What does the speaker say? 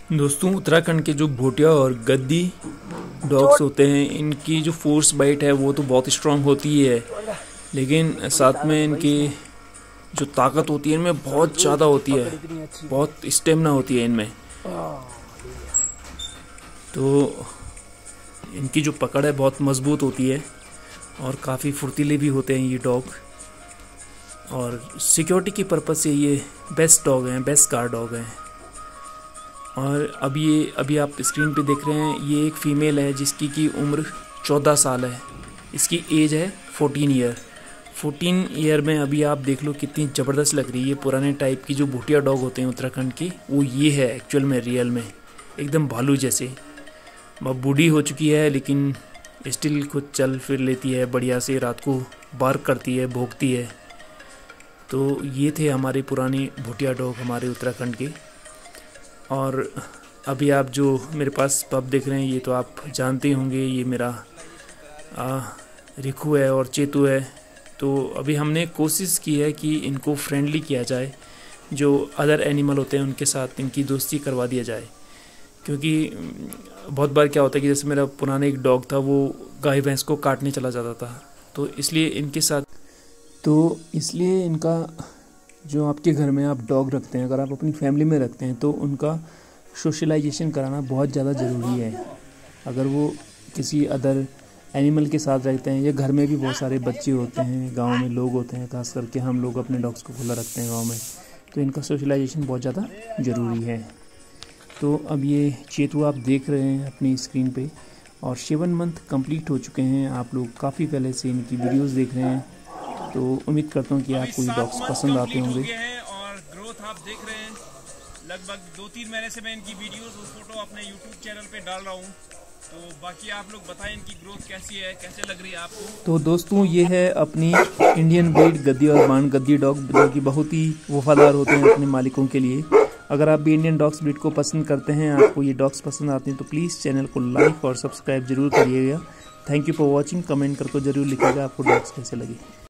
दोस्तों, उत्तराखंड के जो भोटिया और गद्दी डॉग्स होते हैं, इनकी जो फोर्स बाइट है वो तो बहुत स्ट्रांग होती है, लेकिन साथ में इनकी जो ताकत होती है इनमें बहुत ज़्यादा होती है, बहुत स्टेमिना होती है इनमें। तो इनकी जो पकड़ है बहुत मजबूत होती है और काफ़ी फुर्तीले भी होते हैं ये डॉग। और सिक्योरिटी की पर्पज़ से ये बेस्ट डॉग हैं, बेस्ट गार्ड डॉग हैं। और अभी आप स्क्रीन पे देख रहे हैं, ये एक फ़ीमेल है जिसकी की उम्र 14 साल है। इसकी एज है 14 ईयर। 14 ईयर में अभी आप देख लो कितनी ज़बरदस्त लग रही है। पुराने टाइप की जो भूटिया डॉग होते हैं उत्तराखंड की, वो ये है एक्चुअल में, रियल में एकदम भालू जैसे। अब बूढ़ी हो चुकी है लेकिन स्टिल खुद चल फिर लेती है बढ़िया से, रात को बार्क करती है, भौंकती है। तो ये थे हमारे पुराने भूटिया डॉग हमारे उत्तराखंड के। और अभी आप जो मेरे पास पप देख रहे हैं, ये तो आप जानते होंगे, ये मेरा रिखू है और चेतू है। तो अभी हमने कोशिश की है कि इनको फ्रेंडली किया जाए, जो अदर एनिमल होते हैं उनके साथ इनकी दोस्ती करवा दिया जाए। क्योंकि बहुत बार क्या होता है कि जैसे मेरा पुराना एक डॉग था, वो गाय भैंस को काटने चला जाता था, तो इसलिए इनका जो आपके घर में आप डॉग रखते हैं, अगर आप अपनी फैमिली में रखते हैं, तो उनका सोशलाइजेशन कराना बहुत ज़्यादा ज़रूरी है। अगर वो किसी अदर एनिमल के साथ रहते हैं, या घर में भी बहुत सारे बच्चे होते हैं, गांव में लोग होते हैं, खास करके हम लोग अपने डॉग्स को खुला रखते हैं गांव में, तो इनका सोशलाइजेशन बहुत ज़्यादा ज़रूरी है। तो अब ये चेतू आप देख रहे हैं अपनी स्क्रीन पे, और 7 मंथ कंप्लीट हो चुके हैं। आप लोग काफ़ी पहले से इनकी वीडियोस देख रहे हैं, तो उम्मीद करता हूँ कि आपको ये डॉग्स पसंद आते होंगे। और ग्रोथ आप देख रहे हैं, लगभग 2-3 महीने से मैं इनकी वीडियोस और फोटो अपने यूट्यूब चैनल पे डाल रहा हूँ। तो बाकी आप लोग बताएं इनकी ग्रोथ कैसी है, कैसे लग रही है आपको। तो दोस्तों, ये है अपनी इंडियन ब्रीड गद्दी और बाण गद्दी डॉग, जो कि बहुत ही वफादार होते हैं अपने मालिकों के लिए। अगर आप भी इंडियन डॉग्स ब्रीड को पसंद करते हैं, आपको ये डॉग्स पसंद आते हैं, तो प्लीज़ चैनल को लाइक और सब्सक्राइब जरूर करिएगा। Thank you for watching. Comment करके जरूर लिखिएगा आपको डॉग्स कैसे लगे।